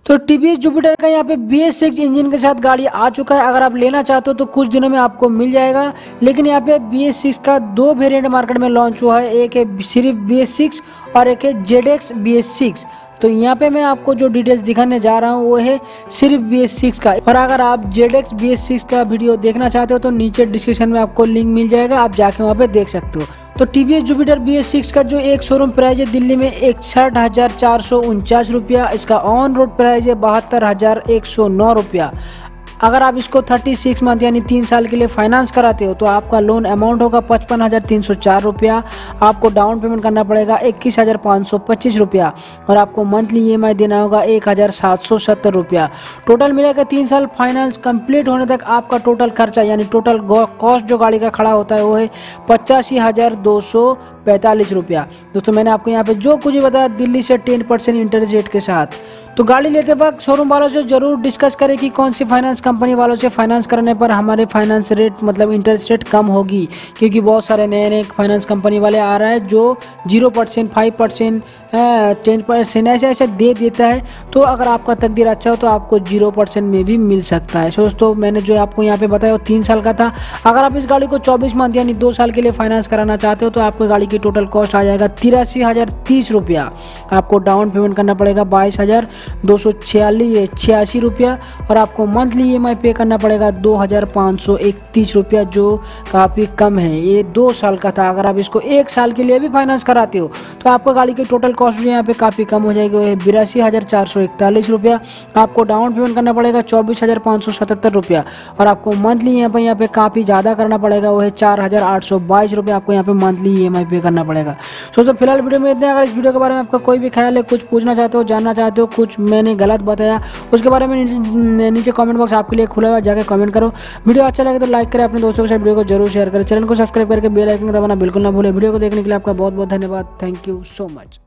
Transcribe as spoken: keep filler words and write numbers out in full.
तो TVS Jupiter का यहाँ पे बी एस सिक्स इंजन के साथ गाड़ी आ चुका है। अगर आप लेना चाहते हो तो कुछ दिनों में आपको मिल जाएगा। लेकिन यहाँ पे बी एस सिक्स का दो वेरिएंट मार्केट में लॉन्च हुआ है, एक है सिर्फ बी एस सिक्स और एक है Z X B S six. तो यहाँ पे मैं आपको जो डिटेल्स दिखाने जा रहा हूँ वो है सिर्फ बी एस सिक्स का। और अगर आप Z X B S six का वीडियो देखना चाहते हो तो नीचे डिस्क्रिप्शन में आपको लिंक मिल जाएगा, आप जाके वहाँ पे देख सकते हो। तो TVS Jupiter B S six का जो एक शोरूम प्राइस है दिल्ली में इकसठ हजार चार सौ उनचास रुपया, इसका ऑन रोड प्राइस है बहत्तर हजार एक सौ नौ रुपया। अगर आप इसको छत्तीस मंथ यानी तीन साल के लिए फाइनेंस कराते हो तो आपका लोन अमाउंट होगा पचपन हज़ार तीन सौ चार रुपया। आपको डाउन पेमेंट करना पड़ेगा इक्कीस हज़ार पाँच सौ पच्चीस रुपया और आपको मंथली ई एम आई देना होगा एक हज़ार सात सौ सत्तर रुपया। टोटल मिलेगा तीन साल फाइनेंस कंप्लीट होने तक आपका टोटल खर्चा यानी टोटल कॉस्ट जो गाड़ी का खड़ा होता है वो है पचासी हज़ार दो सौ पैंतालीस रुपया। दोस्तों मैंने आपको यहाँ पे जो कुछ बताया दिल्ली से टेन परसेंट इंटरेस्ट रेट के साथ। तो गाड़ी लेते वक्त शोरूम वालों से जरूर डिस्कस करें कि कौन सी फाइनेंस कंपनी वालों से फाइनेंस करने पर हमारे फाइनेंस रेट मतलब इंटरेस्ट रेट कम होगी, क्योंकि बहुत सारे नए नए फाइनेंस कंपनी वाले आ रहे हैं जो zero percent five percent ten percent ऐसे ऐसे दे देता है। तो अगर आपका तकदीर अच्छा हो तो आपको जीरो परसेंट में भी मिल सकता है। दोस्तों मैंने जो आपको यहाँ पे बताया वो तीन साल का था। अगर आप इस गाड़ी को चौबीस मंथ यानी दो साल के लिए फाइनेंस कराना चाहते हो तो आपको गाड़ी की टोटल कॉस्ट आ जाएगा तिरासी हज़ार तीस रुपया। आपको डाउन पेमेंट करना पड़ेगा बाईस हज़ार दो सौ छियालीस छियासी रुपया और आपको मंथली ई एम आई पे करना पड़ेगा दो हज़ार पाँच सौ इकतीस रुपया, जो काफ़ी कम है। ये दो साल का था। अगर आप इसको एक साल के लिए भी फाइनेंस कराते हो तो आपको गाड़ी की टोटल कॉस्ट जो यहाँ पे काफ़ी कम हो जाएगी, वो है बिरासी हज़ार चार सौ इकतालीस रुपया। आपको डाउन पेमेंट करना पड़ेगा चौबीस हज़ार पाँच सौ सतहत्तर रुपया और आपको मंथली यहाँ पे यहाँ पे काफ़ी ज़्यादा करना पड़ेगा, वो है चार हज़ार आठ सौ बाईस रुपया। आपको यहाँ पे मंथली ई एम आई पे करना पड़ेगा। दोस्तों फिलहाल वीडियो में इतने। अगर इस वीडियो के बारे में आपका कोई भी ख्याल है, कुछ पूछना चाहते हो, जानना चाहते हो, कुछ मैंने गलत बताया उसके बारे में नीचे, नीचे कमेंट बॉक्स आपके लिए खुला हुआ, जाकर कमेंट करो। वीडियो अच्छा लगे तो लाइक करें, अपने दोस्तों के साथ वीडियो को जरूर शेयर करें, चैनल को सब्सक्राइब करके बेल आइकन दबाना बिल्कुल ना भूलें। वीडियो को देखने के लिए आपका बहुत बहुत धन्यवाद। Thank you so much.